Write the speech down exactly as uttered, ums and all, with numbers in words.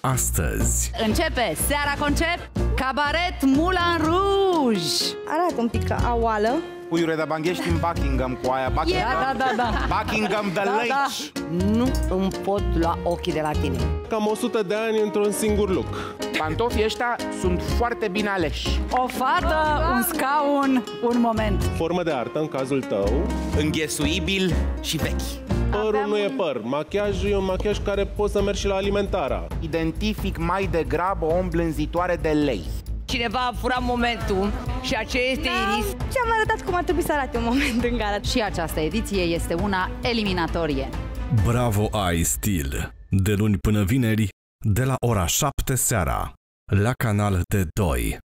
astăzi. Începe Seara Concept, Cabaret Moulin Rouge. Arată un pic ca oală. Puiure de banghești în Buckingham cu aia. Buckingham, Yeah, da, da, da. Buckingham de Da, da. legi. Nu îmi pot lua ochii de la tine. Cam o sută de ani într-un singur look. Pantofii ăștia sunt foarte bine aleși. O fată, un scaun, un moment. Formă de artă, în cazul tău. Înghesuibil și vechi. Părul nu e păr. Machiajul e un machiaj care poți să mergi și la Alimentara. Identific mai degrabă o îmblânzitoare de lei. Cineva a furat momentul și aceea este Iris. Și am arătat cum ar trebui să arate un moment în gara. Și această ediție este una eliminatorie. Bravo ai stil! De luni până vineri, de la ora șapte seara, la Canal D doi.